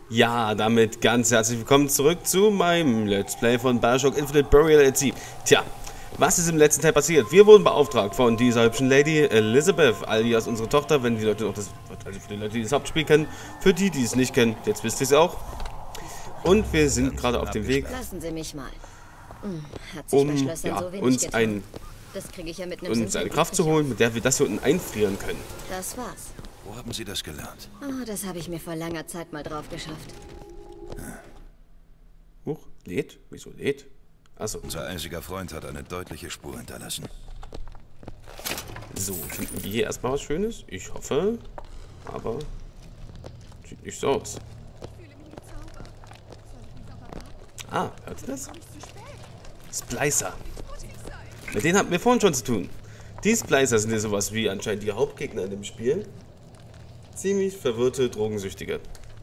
Ja, damit ganz herzlich willkommen zurück zu meinem Let's Play von Bioshock Infinite Burial at Sea. Tja, was ist im letzten Teil passiert? Wir wurden beauftragt von dieser hübschen Lady Elizabeth, alias unsere Tochter, wenn die Leute noch das, also für die Leute, die das Hauptspiel kennen, für die, die es nicht kennen, jetzt wisst ihr es auch. Und wir sind gerade auf dem Weg, Lassen Sie mich mal. Hat sich bei Schlössern so wenig getan. Das kriege ich ja mit einem uns eine Kraft zu holen, mit der wir das hier unten einfrieren können. Das war's. Wo haben Sie das gelernt? Oh, das habe ich mir vor langer Zeit mal drauf geschafft. Huch, lädt? Wieso lädt? Achso. Unser einziger Freund hat eine deutliche Spur hinterlassen. So, finden wir hier erstmal was Schönes? Ich hoffe. Aber sieht nicht so aus. Ah, hört ihr das? Splicer. Mit denen hatten wir vorhin schon zu tun. Die Splicer sind ja sowas wie anscheinend die Hauptgegner in dem Spiel. Ziemlich verwirrte Drogensüchtige.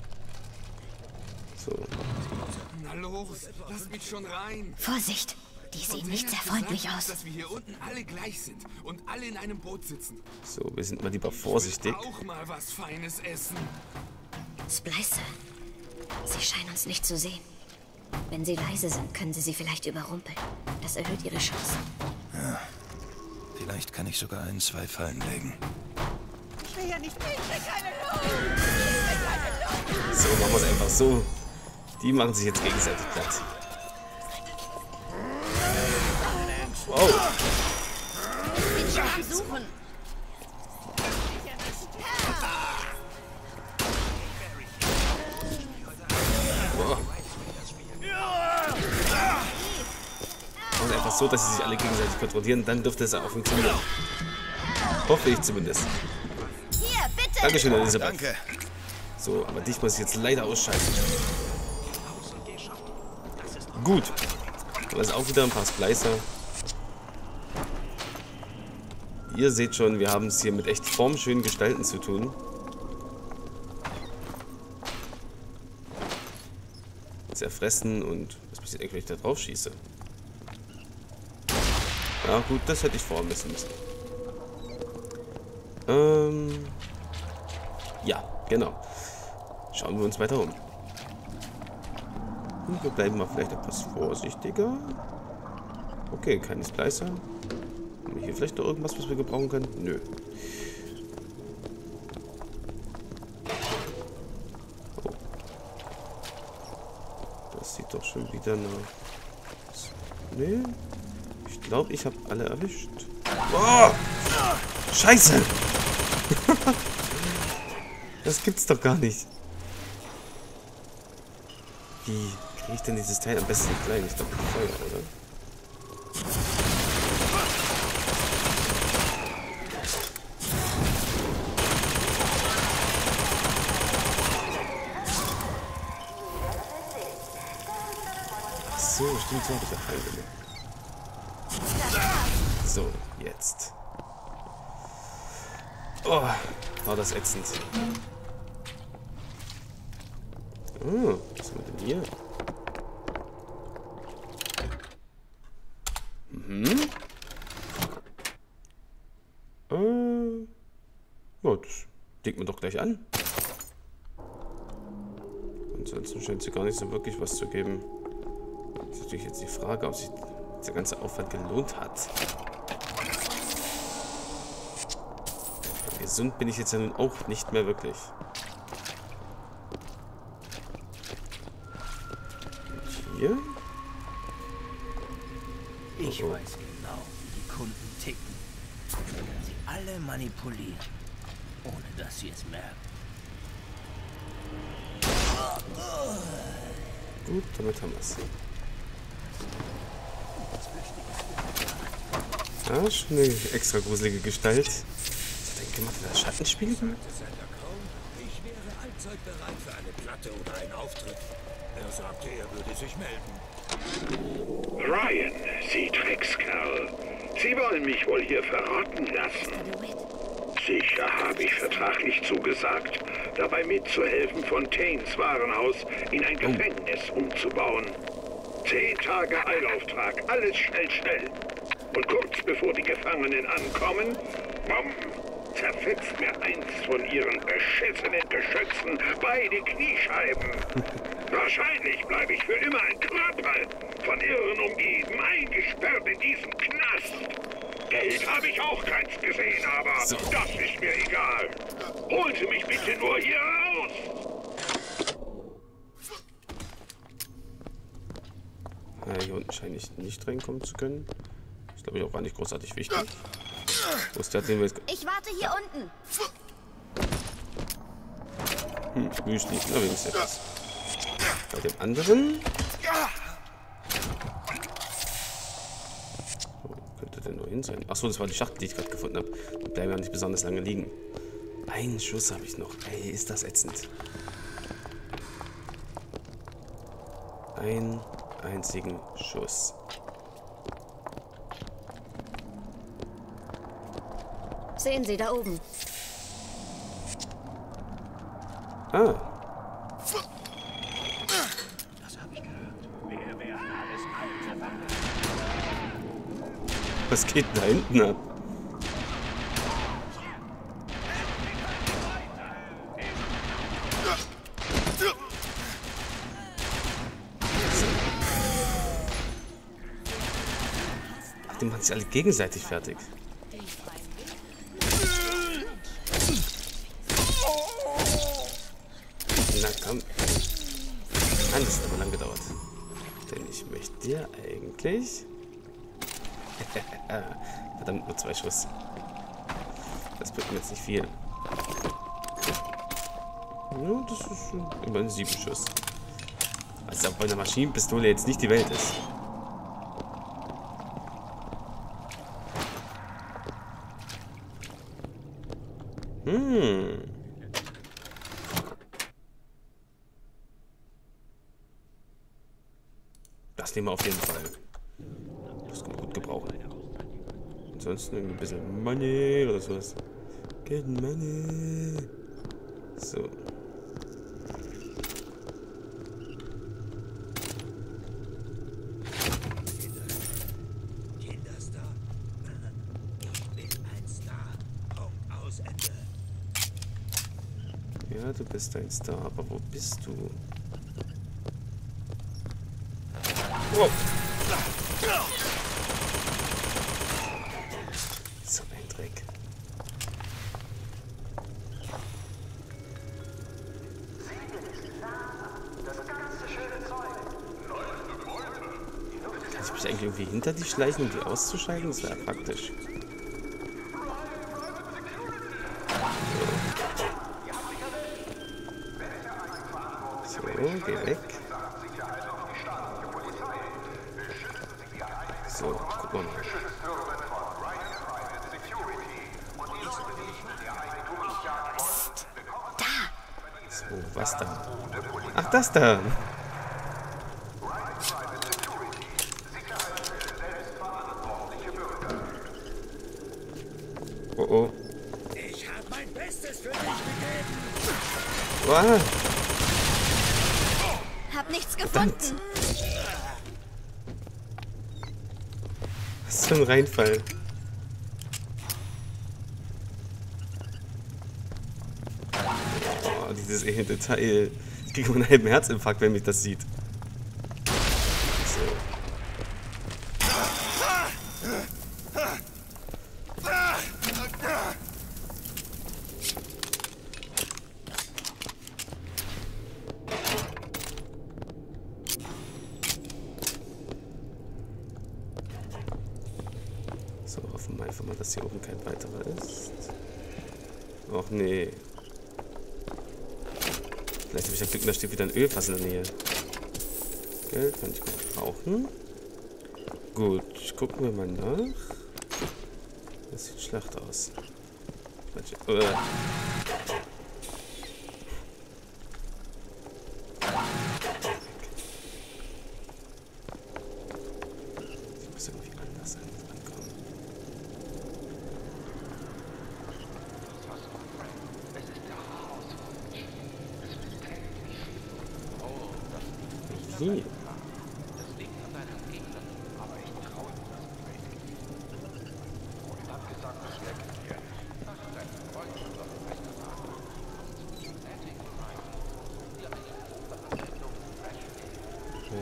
So. Na los, lass mich schon rein. Vorsicht! Die sehen nicht sehr freundlich aus. Dass wir hier unten alle gleich sind und alle in einem Boot sitzen. So, wir sind mal lieber vorsichtig. Ich will auch mal was Feines essen. Splicer. Sie scheinen uns nicht zu sehen. Wenn sie leise sind, können sie vielleicht überrumpeln. Das erhöht ihre Chancen. Ja. Vielleicht kann ich sogar 1, 2 Fallen legen. So, machen wir es einfach so. Die machen sich jetzt gegenseitig Platz. Wow. Boah. Machen wir einfach so, dass sie sich alle gegenseitig kontrollieren. Dann dürfte es auch funktionieren. Hoffe ich zumindest. Dankeschön, Elisabeth. Danke. So, aber dich muss ich jetzt leider ausschalten. Gut. Da ist auch wieder ein paar Splicer. Ihr seht schon, wir haben es hier mit echt formschönen Gestalten zu tun. Zerfressen und was passiert eigentlich, wenn ich da drauf schieße? Ja gut, das hätte ich vorher wissen müssen. Ja, genau. Schauen wir uns weiter um. Und wir bleiben mal vielleicht etwas vorsichtiger. Okay, keine Splicer. Haben wir hier vielleicht noch irgendwas, was wir gebrauchen können? Nö. Oh. Das sieht doch schon wieder nach... Nee. Ich glaube, ich habe alle erwischt. Oh! Scheiße! Das gibt's doch gar nicht. Wie kriege ich denn dieses Teil am besten klein? Ich glaube, mit Feuer, oder? Ach so, stimmt, so habe ich ja Fall gemacht. So, jetzt. Oh, war das ätzend. Oh, was haben wir denn hier? Ja, das legt man doch gleich an. Ansonsten scheint sie gar nicht so wirklich was zu geben. Das ist natürlich jetzt die Frage, ob sich der ganze Aufwand gelohnt hat. Gesund bin ich jetzt ja nun auch nicht mehr wirklich. Und hier? Ich weiß genau, wie die Kunden ticken. Ich kann sie alle manipulieren, ohne dass sie es merken. Gut, damit haben wir es. Ja, schon eine extra gruselige Gestalt. Gemacht, das Schattenspiel? Ich wäre allzeit bereit für eine Platte oder einen Auftritt. Er sagte, er würde sich melden. Ryan, Sie Dreckskerl. Sie wollen mich wohl hier verrotten lassen. Sicher habe ich vertraglich zugesagt, dabei mitzuhelfen, Fontaines Warenhaus in ein Gefängnis umzubauen. 10 Tage Eilauftrag, alles schnell, schnell. Und kurz bevor die Gefangenen ankommen, bumm, zerfetzt mir eins von ihren beschissenen Geschützen beide Kniescheiben. Wahrscheinlich bleibe ich für immer ein Körper, von Irren umgeben, eingesperrt in diesem Knast. Geld habe ich auch keins gesehen, aber das ist mir egal. Holen Sie mich bitte nur hier raus. Hier unten scheine ich nicht reinkommen zu können. Ist, glaube ich, auch gar nicht großartig wichtig. Wo ist der, den wir jetzt... Ich warte hier unten. Müsli. Na, wenigstens etwas. Bei dem anderen... Wo könnte denn nur hin sein? Achso, das war die Schachtel, die ich gerade gefunden habe. Die bleiben ja nicht besonders lange liegen. Einen Schuss habe ich noch. Ey, ist das ätzend. Einen einzigen Schuss. Sehen Sie da oben. Ah. Das habe ich gehört. Wir werden alles alte. Was geht denn da hinten ab? Ach, die machen sich alle gegenseitig fertig. Na komm. Mann, das hat aber lang gedauert. Denn ich möchte dir eigentlich... Verdammt, nur 2 Schuss. Das bringt mir jetzt nicht viel. Ja, das ist schon immerhin 7 Schuss. Was ja bei einer Maschinenpistole jetzt nicht die Welt ist. Das nehmen wir auf jeden Fall. Das kann man gut gebrauchen. Ansonsten irgendwie ein bisschen Money oder sowas. Get money. So. Kinderstar. Ich bin ein Star. Punkt aus Ende. Ja, du bist ein Star, aber wo bist du? Wow. So ein Dreck. Kann ich mich eigentlich irgendwie hinter die schleichen, um die auszuschalten? Das wäre praktisch. So, geh weg. So, gucken wir mal. So, was da? Ach, das da! Oh oh. Ich habe mein Bestes für dich gegeben. Wow. Hab nichts gefunden. Verdammt. Was für ein Reinfall. Oh, dieses elende Teil. Ich kriege einen halben Herzinfarkt, wenn mich das sieht. So. So, hoffen wir einfach mal, dass hier oben kein weiterer ist. Och nee. Vielleicht habe ich ja Glück, da steht wieder ein Ölfass in der Nähe. Geld kann ich gut brauchen. Gut, gucken wir mal nach. Das sieht schlecht aus. Ich muss irgendwie anders ankommen. Wie?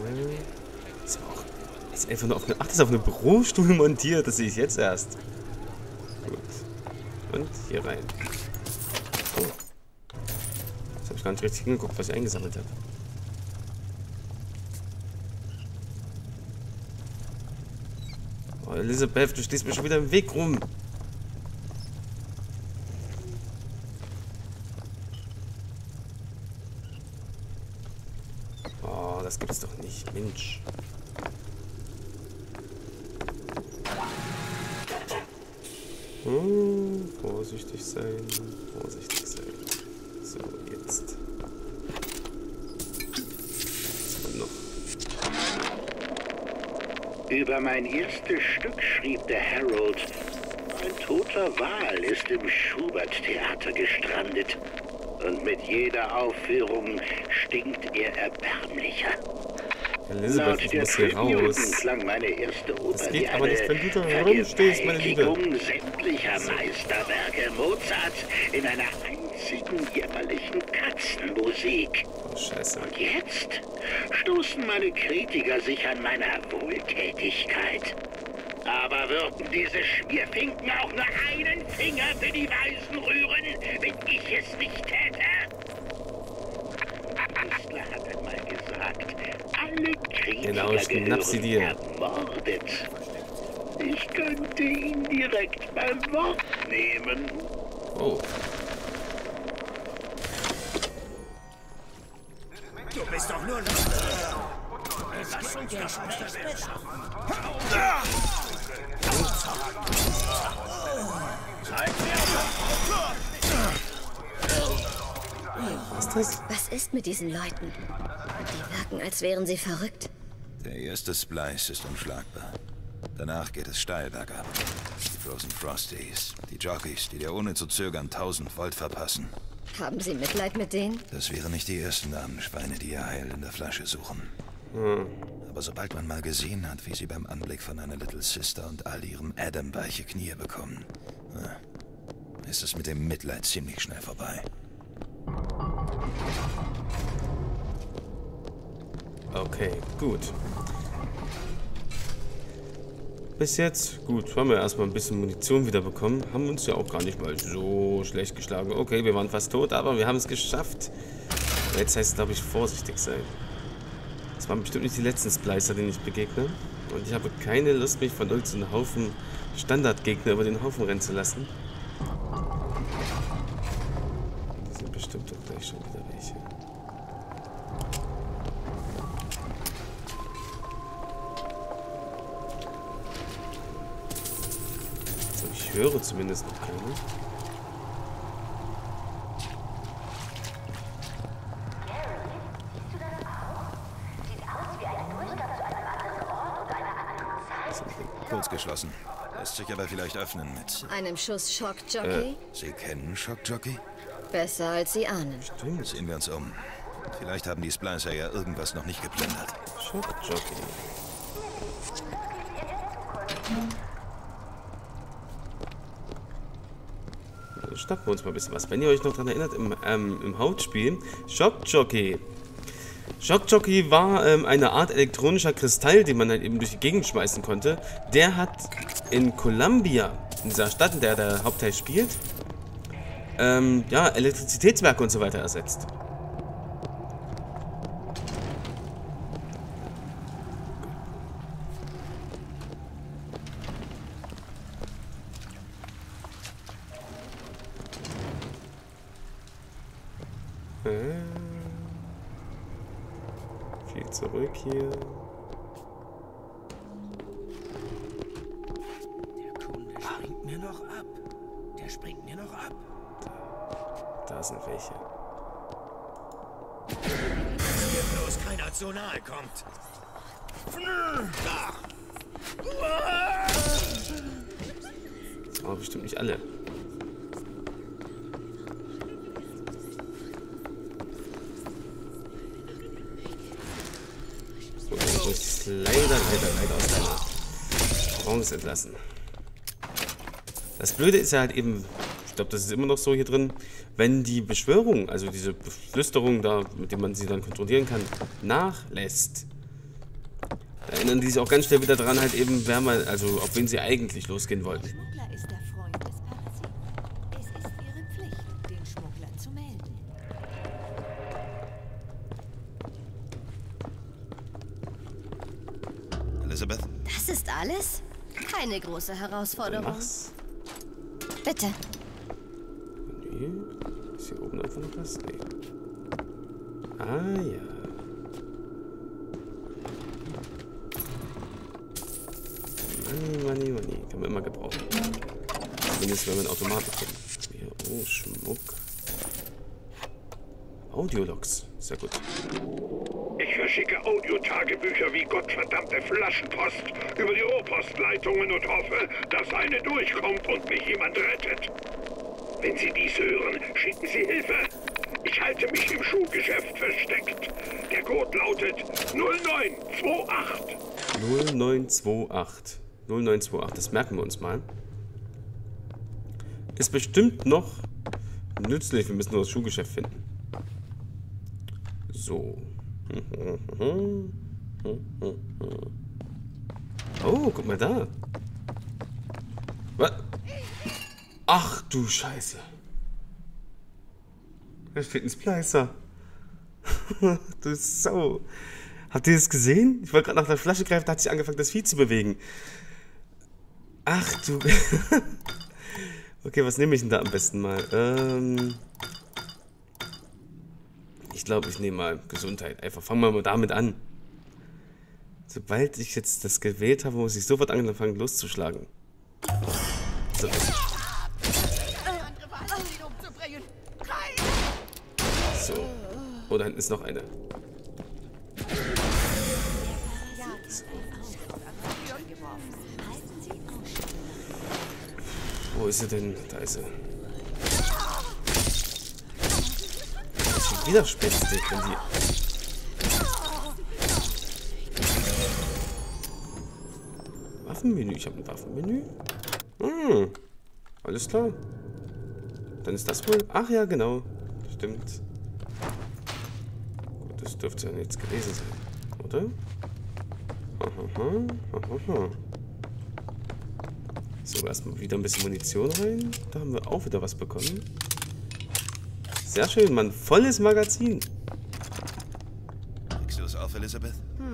Ist einfach nur auf eine... Ach, das ist auf eine Bürostuhl montiert. Das sehe ich jetzt erst. Gut. Und hier rein. Oh. Jetzt habe ich gar nicht richtig hingeguckt, was ich eingesammelt habe. Oh, Elizabeth, du stehst mir schon wieder im Weg rum. Oh, das gibt's doch nicht. Mensch. Vorsichtig sein. Vorsichtig sein. So, jetzt. Was haben wir noch? Über mein erstes Stück schrieb der Herald: Ein toter Wal ist im Schubert-Theater gestrandet. Und mit jeder Aufführung stinkt er erbärmlicher. Elizabeth, ich muss hier raus. Klang meine erste Oper Das geht aber nicht, wenn du da rumstehst, meine Liebe. sämtlicher Meisterwerke Mozarts in einer einzigen jämmerlichen Katzenmusik. Oh, Scheiße. Und jetzt stoßen meine Kritiker sich an meiner Wohltätigkeit. Aber würden diese Schmierfinken auch nur einen Finger für die Weisen rühren, wenn ich es nicht täte? Whistler hat einmal gesagt, alle Kritiker Genau, schnapp sie dir. ermordet. Ich könnte ihn direkt beim Wort nehmen. Oh. Du bist doch nur... Was schon der Sprechbett? Was ist das? Was ist mit diesen Leuten? Die wirken, als wären sie verrückt. Der erste Splice ist unschlagbar. Danach geht es steil bergab. Die Frozen Frosties, die Jockeys, die dir ohne zu zögern 1000 Volt verpassen. Haben Sie Mitleid mit denen? Das wären nicht die ersten armen Schweine, die ihr Heil in der Flasche suchen. Aber sobald man mal gesehen hat, wie sie beim Anblick von einer Little Sister und all ihrem Adam weiche Knie bekommen, ist es mit dem Mitleid ziemlich schnell vorbei. Okay, gut. Bis jetzt, gut, haben wir erstmal ein bisschen Munition wieder bekommen. Haben uns ja auch gar nicht mal so schlecht geschlagen. Okay, wir waren fast tot, aber wir haben es geschafft. Jetzt heißt es, glaube ich, vorsichtig sein. Das waren bestimmt nicht die letzten Splicer, denen ich begegne. Und ich habe keine Lust, mich von irgendeinem Haufen Standardgegner über den Haufen rennen zu lassen. Die sind bestimmt doch gleich schon wieder welche. So, ich höre zumindest noch keine. Kurz geschlossen. Lässt sich aber vielleicht öffnen mit... Einem Schuss Schockjockey? Sie kennen Schockjockey? Besser als Sie ahnen. Stimmt. Sehen wir uns um. Vielleicht haben die Splicer ja irgendwas noch nicht geplündert. Schockjockey. Dann schnappen wir uns mal ein bisschen was. Wenn ihr euch noch daran erinnert, im Hauptspiel, Schockjockey. Schockjockey war eine Art elektronischer Kristall, den man halt eben durch die Gegend schmeißen konnte. Der hat in Columbia, in dieser Stadt, in der der Hauptteil spielt, ja, Elektrizitätswerke und so weiter ersetzt. Viel zurück hier. Der Kunde springt mir noch ab. Der springt mir noch ab. Da sind welche. Hier bloß keiner zu nahe kommt. Das waren bestimmt nicht alle. So, dann muss ich es leider aus deiner Trance entlassen. Das Blöde ist ja halt eben, ich glaube, das ist immer noch so hier drin, wenn die Beschwörung, also diese Flüsterung da, mit der man sie dann kontrollieren kann, nachlässt, Da erinnern die sich auch ganz schnell wieder dran, halt eben, wer mal, also auf wen sie eigentlich losgehen wollten. Der Schmuggler ist der Freund des Parasiten. Es ist ihre Pflicht, den Schmuggler zu melden. Elizabeth? Das ist alles? Keine große Herausforderung. Mach's. Bitte. Nee. Ist hier oben einfach noch was? Nee. Ah, ja. Money. Kann man immer gebrauchen. Zumindest wenn man Automaten findet. Hier, oh, Schmuck. Audiologs. Sehr gut. Ich verschicke Audiotagebücher wie gottverdammte Flaschenpost über die Rohrpostleitungen und hoffe, dass eine durchkommt und mich jemand rettet. Wenn Sie dies hören, schicken Sie Hilfe. Ich halte mich im Schuhgeschäft versteckt. Der Code lautet 0928. 0928. 0928. Das merken wir uns mal. Ist bestimmt noch nützlich. Wir müssen nur das Schuhgeschäft finden. So. Oh, guck mal da. Was? Ach du Scheiße. Da steht ein Splicer. Du Sau. Habt ihr das gesehen? Ich wollte gerade nach der Flasche greifen, da hat sich angefangen, das Vieh zu bewegen. Ach du. Okay, was nehme ich denn da am besten mal? Ich glaube, ich nehme mal Gesundheit. Einfach fangen wir mal damit an. Sobald ich jetzt das gewählt habe, muss ich sofort anfangen loszuschlagen. So. So. Oh, da hinten ist noch eine. So. Wo ist sie denn? Da ist sie. Das ist schon wieder spenstig, wenn die... Waffenmenü. Ich habe ein Waffenmenü. Hm. Alles klar. Dann ist das wohl... Ach ja, genau. Stimmt. Gut, das dürfte ja nichts gewesen sein, oder? Aha. So, erstmal wieder ein bisschen Munition rein. Da haben wir auch wieder was bekommen. Sehr schön, Mann. Volles Magazin. Kriegst du es auf, Elizabeth?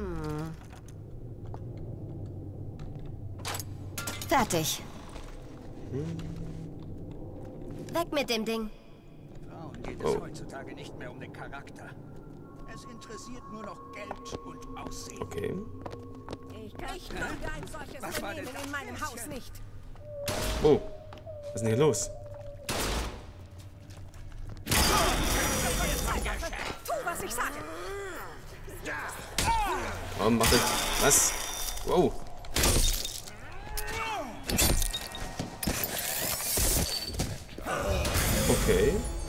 Fertig. Weg mit dem Ding. Frauen geht es heutzutage nicht mehr um den Charakter. Es interessiert nur noch Geld und Aussehen. Okay. Ich dulde ein solches Benehmen in meinem Haus nicht. Oh, was ist denn hier los? Tu, was ich sage. Warum macht das? Was? Wow. Okay.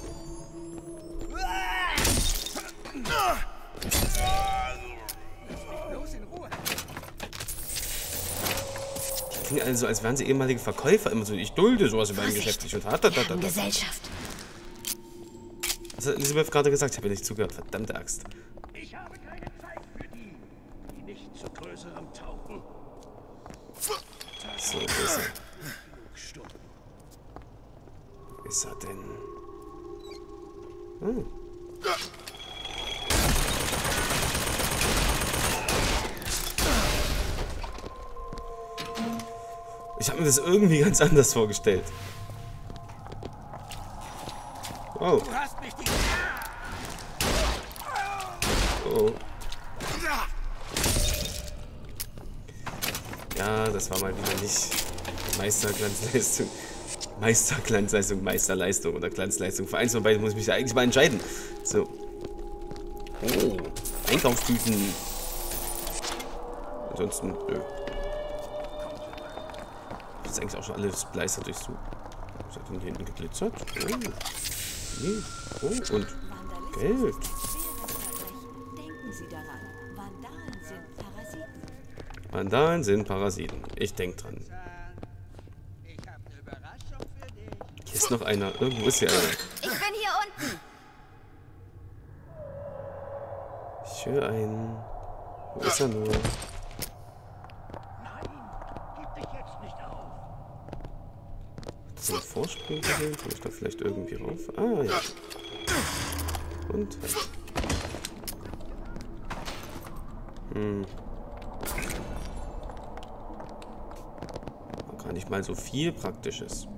Die klingen alle so, als wären sie ehemalige Verkäufer. Immer so, ich dulde sowas in meinem Geschäft nicht. Und Gesellschaft. Was hat Elizabeth gerade gesagt? Ich habe ihr nicht zugehört. Verdammte Axt. Ich habe keine Zeit für die nicht zu größerem taugen. So, wo ist er? Wo ist er denn? Oh. Ich habe mir das irgendwie ganz anders vorgestellt. Oh. Du hast mich die... Oh. Ja, das war mal wieder nicht Meisterglanzleistung. Meisterleistung oder Glanzleistung. Für eins von beiden muss ich mich eigentlich mal entscheiden. So. Oh. Einkaufstüten. Ansonsten, nö. Das ist eigentlich auch schon alles Splicer durchsucht. Was hat denn hier hinten geglitzert? Oh. Nee. Oh, und Geld. Denken Sie daran, Vandalen sind Parasiten. Vandalen sind Parasiten. Ich denk dran. Hier ist noch einer. Irgendwo ist hier einer. Ich bin hier unten. Ich höre einen. Wo ist er nur? So ein Vorsprung gesehen. Komme ich da vielleicht irgendwie rauf? Ah, ja. Und halt. Gar nicht mal so viel Praktisches.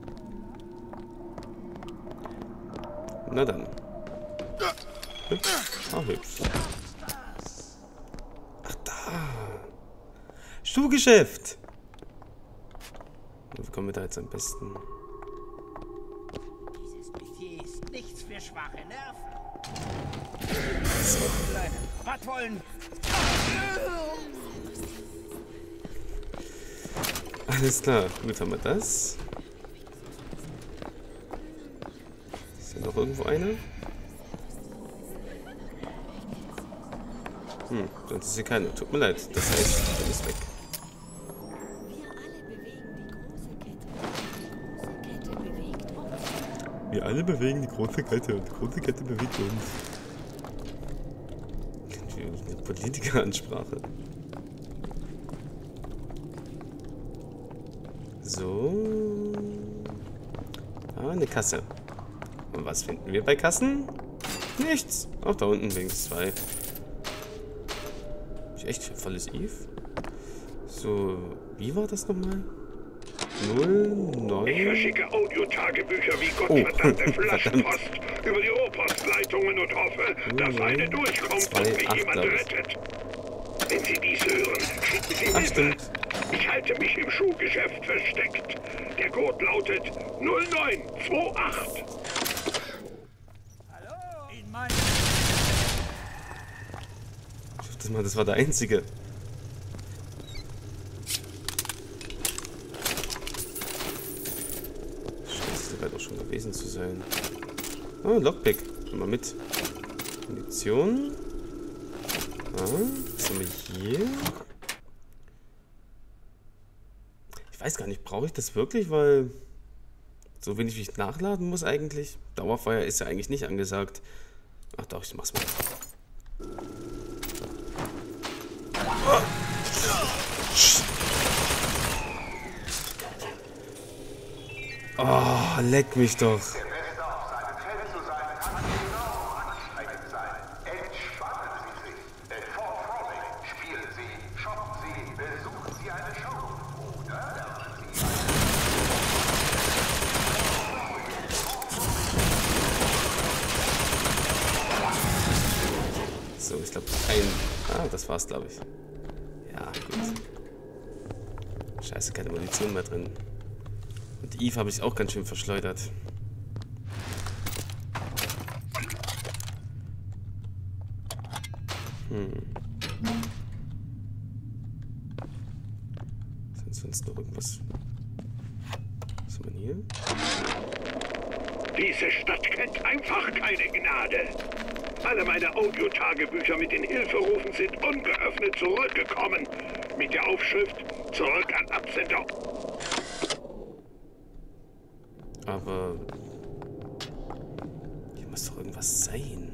Na dann. Hübsch. Ah, hübsch. Ach, da. Schuhgeschäft. Wie kommen wir da jetzt am besten? Dieses Metier ist nichts für schwache Nerven. So. Was wollen? Alles klar. Gut, haben wir das. Ist hier noch irgendwo eine? Sonst ist hier keine. Tut mir leid. Das heißt, der ist weg. Wir alle bewegen die große Kette und Wir alle bewegen die große Kette und die große Kette die große Kette bewegt uns. Eine Politikeransprache. So. Ah, eine Kasse. Und was finden wir bei Kassen? Nichts. Auch da unten wenigstens 2. Echt volles Eve. So, wie war das nochmal? 09. Ich verschicke Audiotagebücher wie gottverdammte Flaschenpost über die Rohrpostleitungen und hoffe, dass eine durchkommt und mich jemand rettet. Wenn Sie dies hören, schicken Sie Hilfe. Stimmt. Ich halte mich im Schuhgeschäft versteckt. Der Code lautet 0928. Hallo? In meinem... Das war der einzige. Scheiße, der wird auch schon gewesen zu sein. Oh, Lockpick. Nimm mal mit. Munition. Ah, was haben wir hier? Ich weiß gar nicht, brauche ich das wirklich, weil so wenig wie ich nachladen muss eigentlich. Dauerfeuer ist ja eigentlich nicht angesagt. Ach doch, ich mach's mal. Oh, leck mich doch. So, ich glaube, das war's, glaube ich. Ja, gut. Scheiße, keine Munition mehr drin. Und Eve habe ich auch ganz schön verschleudert. Ist sonst noch irgendwas? Was haben wir hier? Diese Stadt kennt einfach keine Gnade. Alle meine Audiotagebücher mit den Hilferufen sind ungeöffnet zurückgekommen. Mit der Aufschrift zurück an Absender. Aber hier muss doch irgendwas sein.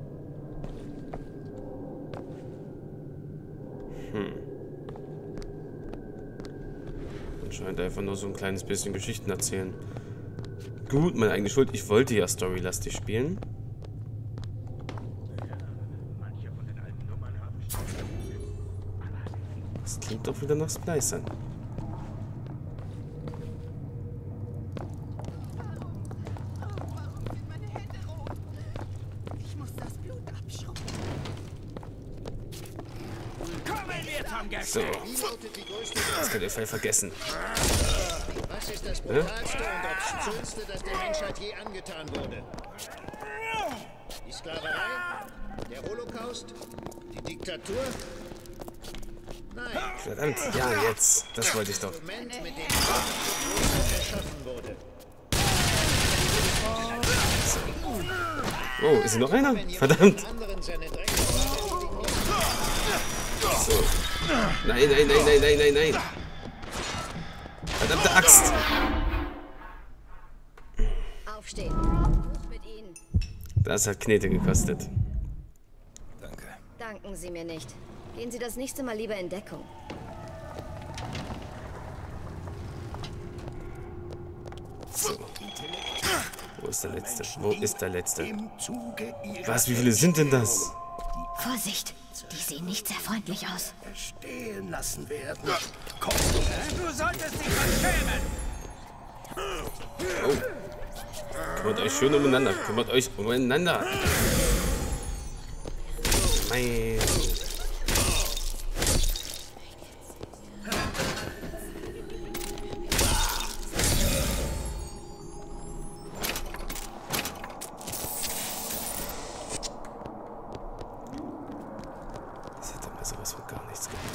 Anscheinend einfach nur so ein kleines bisschen Geschichten erzählen. Gut, meine eigene Schuld. Ich wollte ja storylastig spielen. Das klingt doch wieder nach Splicern. Ich muss das Blut abschauen. So, das könnt ihr voll vergessen. Was ist das brutalste und obszönste, das der Menschheit je angetan wurde? Die Sklaverei? Der Holocaust? Die Diktatur? Nein. Verdammt, ja, jetzt. Das wollte ich doch. Das Moment, mit dem Gott erschaffen wurde. Oh, ist hier noch einer? Verdammt. Anderen seine Dreck. So. Nein, nein, nein, nein, nein, nein, nein. Verdammte Axt. Aufstehen. Hoch mit Ihnen. Das hat Knete gekostet. Danke. Danken Sie mir nicht. Gehen Sie das nächste Mal lieber in Deckung. ist der Letzte? Wo ist der Letzte? Was, wie viele sind denn das? Vorsicht, die sehen nicht sehr freundlich aus. Stehen lassen werden. Du solltest dich verschämen! Oh. Kümmert euch schön umeinander. Kümmert euch umeinander. Mein. Das hat aber sowas von gar nichts gemacht.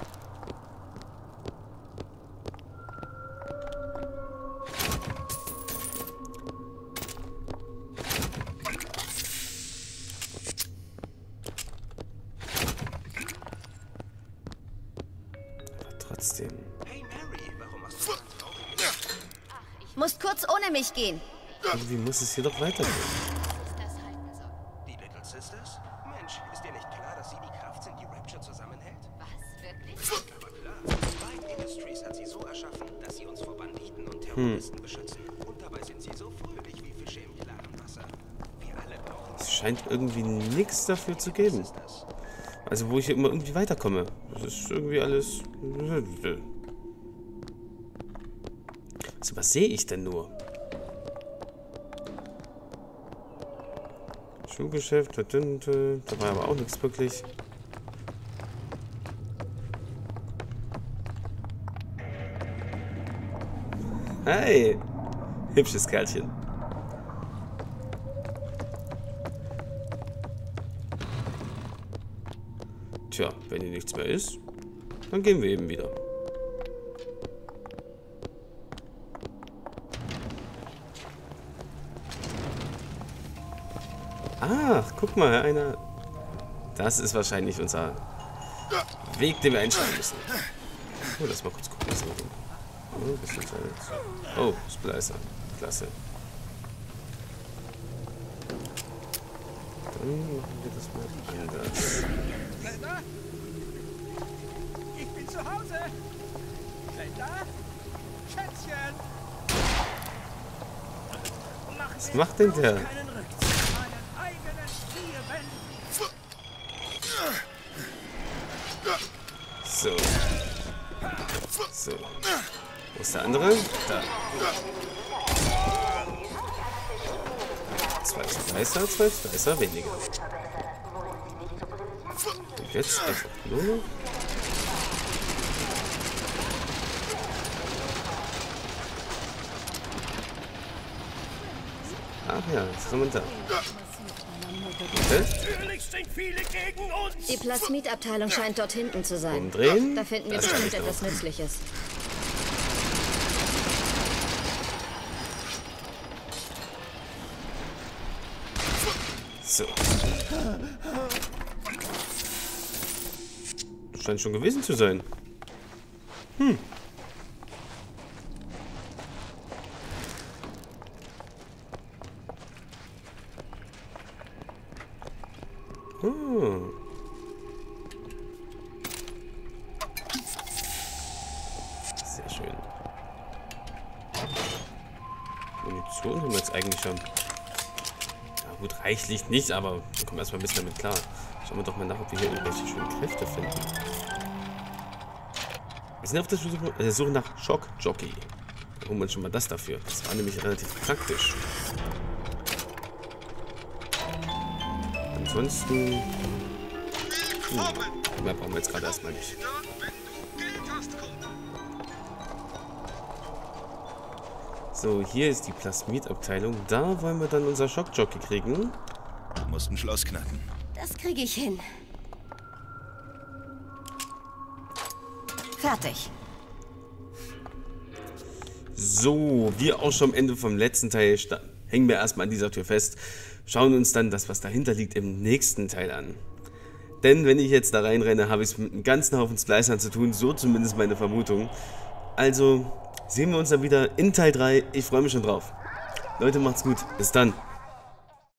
Trotzdem. Hey Mary, warum machst du das traurig? Musst kurz ohne mich gehen. Irgendwie muss es hier doch weitergehen. Die Little Sisters? Mensch, ist dir nicht klar, dass sie die Kraft sind, die Rapture zusammenhält? Was, wirklich? Aber klar, Vine Industries hat sie so erschaffen, dass sie uns vor Banditen und Terroristen beschützen. Und dabei sind sie so fröhlich wie Fische im klaren Wasser. Wir alle brauchen Es scheint irgendwie nichts dafür zu geben. Sisters. Also wo ich immer irgendwie weiterkomme. Das ist irgendwie alles... Also was sehe ich denn nur? Schuhgeschäft, da war aber auch nichts wirklich. Hey! Hübsches Kerlchen. Tja, wenn hier nichts mehr ist, dann gehen wir eben wieder. Ach, guck mal, einer. Das ist wahrscheinlich unser Weg, den wir einschlagen müssen. Oh, lass mal kurz gucken, was wir tun. Oh, das ist jetzt. Oh, Splicer. Klasse. Dann machen wir das mal anders. Glenda? Ich bin zu Hause! Glenda? Schätzchen! Was macht denn der? So. So. Wo ist der andere? Da. Zwei Slicer weniger. Und jetzt einfach nur noch. Ach ja, was haben wir da? Okay. Die Plasmidabteilung scheint dort hinten zu sein. Umdrehen. Da finden wir Das bestimmt kann ich etwas Nützliches. So. Scheint schon gewesen zu sein. Hm. Oh. Sehr schön. Munition haben wir jetzt eigentlich schon. Ja gut, reichlich nicht, aber wir kommen erstmal ein bisschen damit klar. Schauen wir doch mal nach, ob wir hier irgendwelche schönen Kräfte finden. Wir sind auf der Suche nach Schockjockey. Da holen wir uns schon mal das dafür. Das war nämlich relativ praktisch. Ansonsten... mehr brauchen wir jetzt gerade erstmal nicht. So, hier ist die Plasmidabteilung. Da wollen wir dann unser Schockjockey kriegen. Du musst ein Schloss knacken. Das kriege ich hin. Fertig. So, wie auch schon am Ende vom letzten Teil hängen wir erstmal an dieser Tür fest. Schauen uns dann das, was dahinter liegt, im nächsten Teil an. Denn wenn ich jetzt da reinrenne, habe ich es mit einem ganzen Haufen Splicern zu tun. So zumindest meine Vermutung. Also sehen wir uns dann wieder in Teil 3. Ich freue mich schon drauf. Leute, macht's gut. Bis dann.